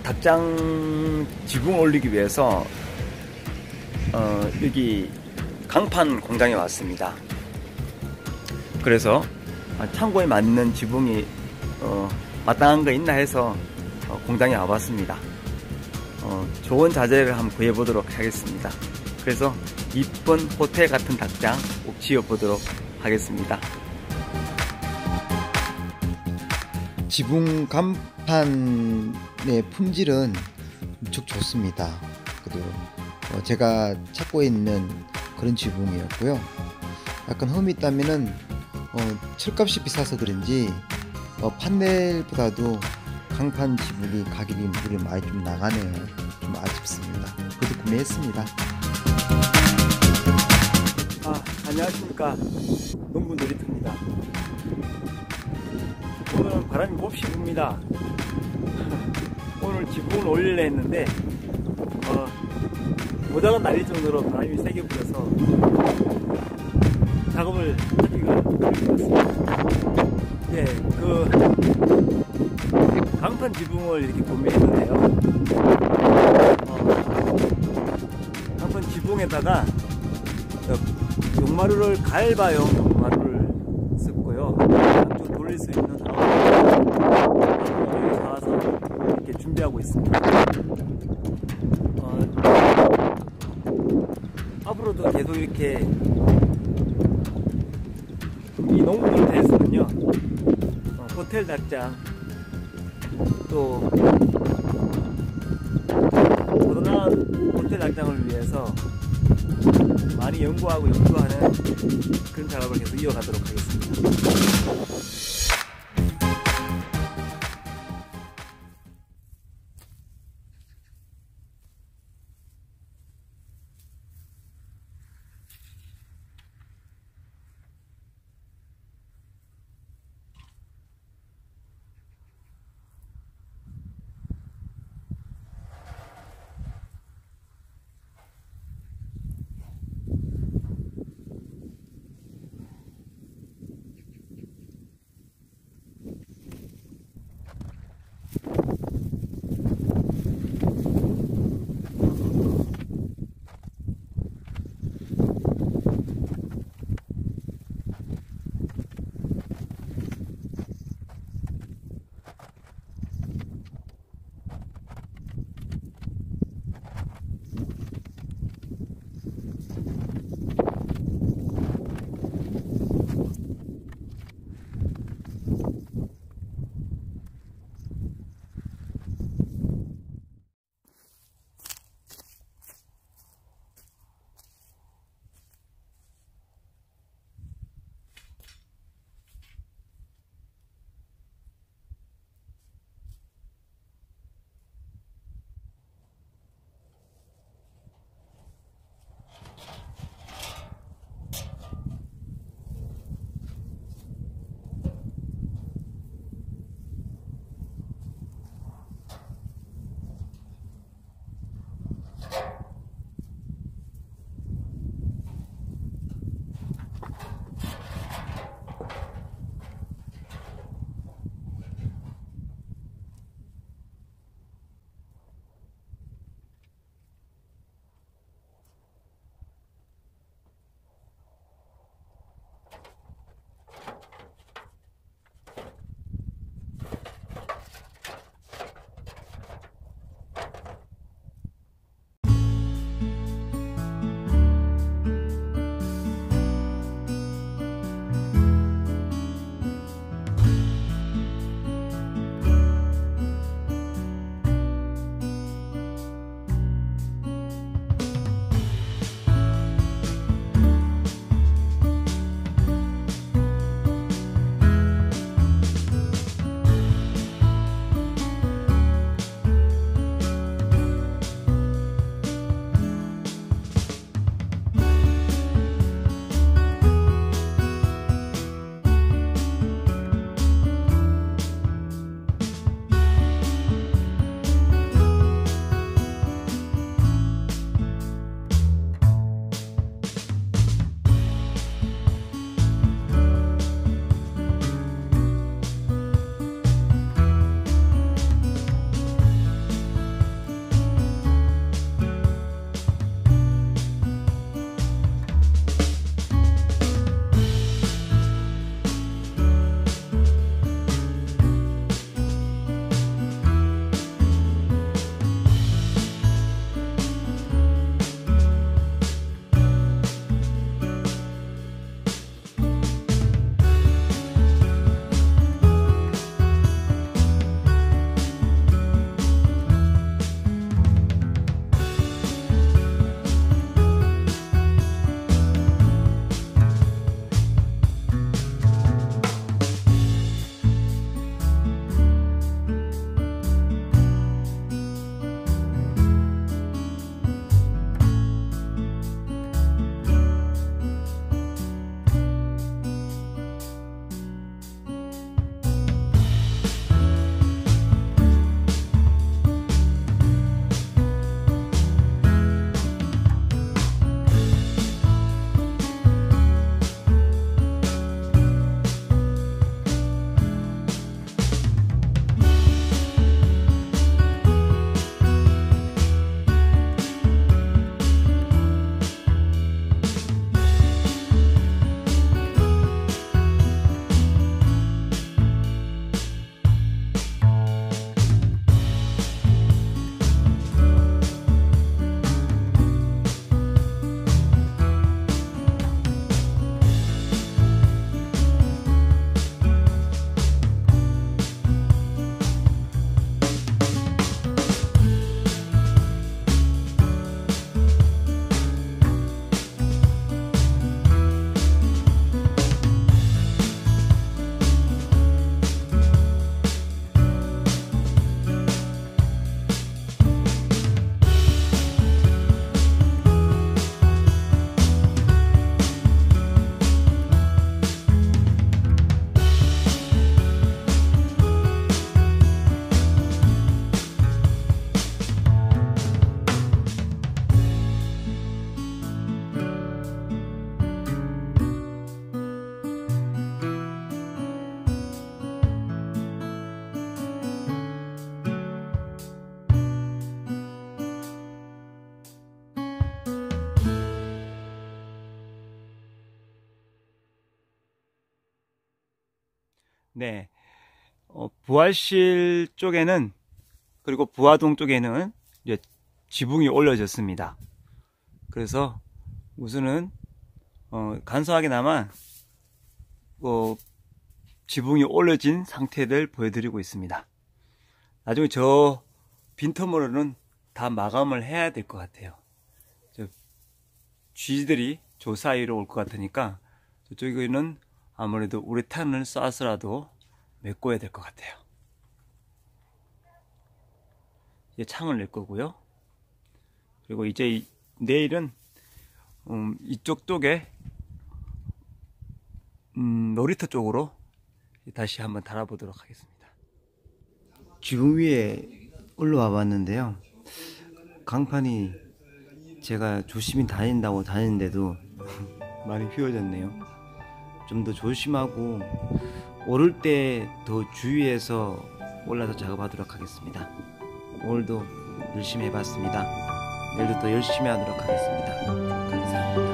닭장 지붕 올리기 위해서 여기 강판 공장에 왔습니다. 그래서 창고에 맞는 지붕이 마땅한 거 있나 해서 공장에 와봤습니다. 좋은 자재를 한번 구해보도록 하겠습니다. 그래서 이쁜 호텔 같은 닭장 꼭 지어보도록 하겠습니다. 지붕 간판의 품질은 무척 좋습니다. 그리고 제가 찾고 있는 그런 지붕이었고요. 약간 흠이 있다면은 철값이 비싸서 그런지 판넬보다도 강판 지붕이 가격이 물이 많이 좀 나가네요. 좀 아쉽습니다. 그래도 구매했습니다. 안녕하십니까, 농부 놀이터입니다. 오늘은 바람이 몹시 붑니다. 오늘 지붕을 올리려 했는데 모자가 날릴 정도로 바람이 세게 불어서 작업을 하기가 어렵습니다. 네, 강판 지붕을 이렇게 구매했는데요. 강판 지붕에다가 용마루를 갈바용 용마루를 썼고요. 한쪽 돌릴 수 있는 하나를 사와서 이렇게 준비하고 있습니다. 앞으로도 계속 이렇게 이 농구를 대해서는요, 호텔 닭장 또 보다 나은 호텔 닭장을 위해서 많이 연구하고 연구하는 그런 작업을 계속 이어가도록 하겠습니다. 네, 부활실 쪽에는, 그리고 부화동 쪽에는 이제 지붕이 올려졌습니다. 그래서 우선은 간소하게나마 지붕이 올려진 상태를 보여드리고 있습니다. 나중에 저 빈틈으로는 다 마감을 해야 될 것 같아요. 쥐들이 저 사이로 올 것 같으니까 저쪽에는 아무래도 우레탄을 쏴서라도 메꿔야 될 것 같아요. 이제 창을 낼 거고요. 그리고 이제 내일은 이쪽 쪽에 놀이터 쪽으로 다시 한번 달아보도록 하겠습니다. 지붕 위에 올라와 봤는데요. 강판이 제가 조심히 다닌다고 다니는데도 많이 휘어졌네요. 좀 더 조심하고 오를 때 더 주의해서 올라서 작업하도록 하겠습니다. 오늘도 열심히 해봤습니다. 내일도 더 열심히 하도록 하겠습니다. 감사합니다.